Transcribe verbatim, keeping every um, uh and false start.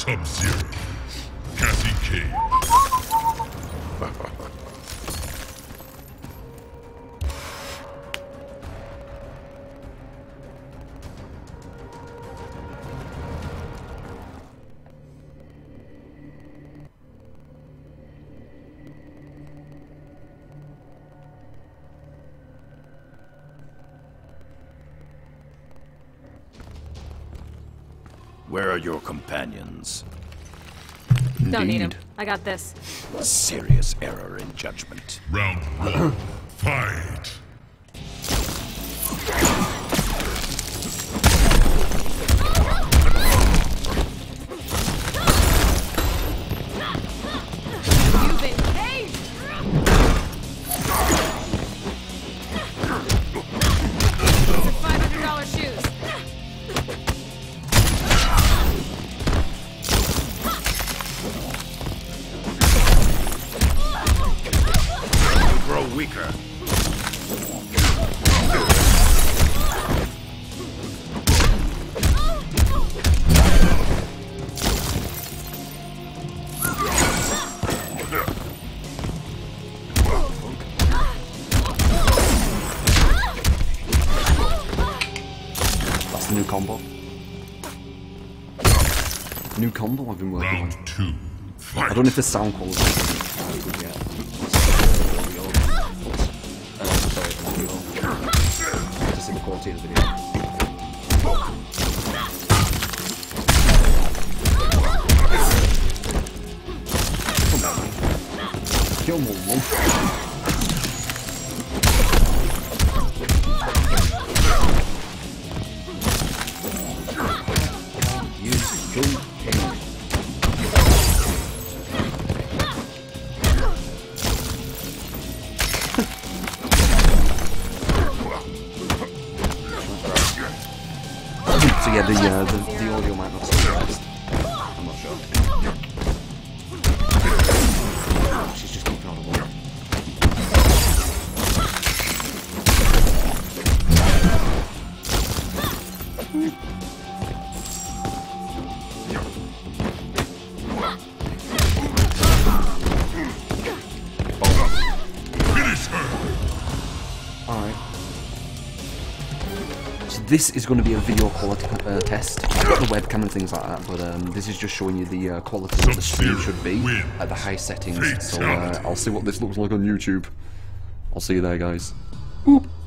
Sub-Zero. Cassie Cage. Where are your companions? Don't need him. I got this. A serious error in judgment. Round one. Fight! You've been caged! These are five hundred dollar shoes. Grow weaker. That's the new combo. New combo I've been working on. Round two. Fight! I don't know if the sound quality is quite good yet. Uh, sorry, audio. Just in the quality of the video. Come on. Kill more one. Use Joe Henry. So yeah, the, uh, the, the audio might not sound the best. I'm not sure. She's just keeping on the wall. Finish her! Alright. So this is going to be a video quality uh, test. I've got the webcam and things like that, but um, this is just showing you the uh, quality that the stream should be at the high settings. So uh, I'll see what this looks like on YouTube. I'll see you there, guys. Oop.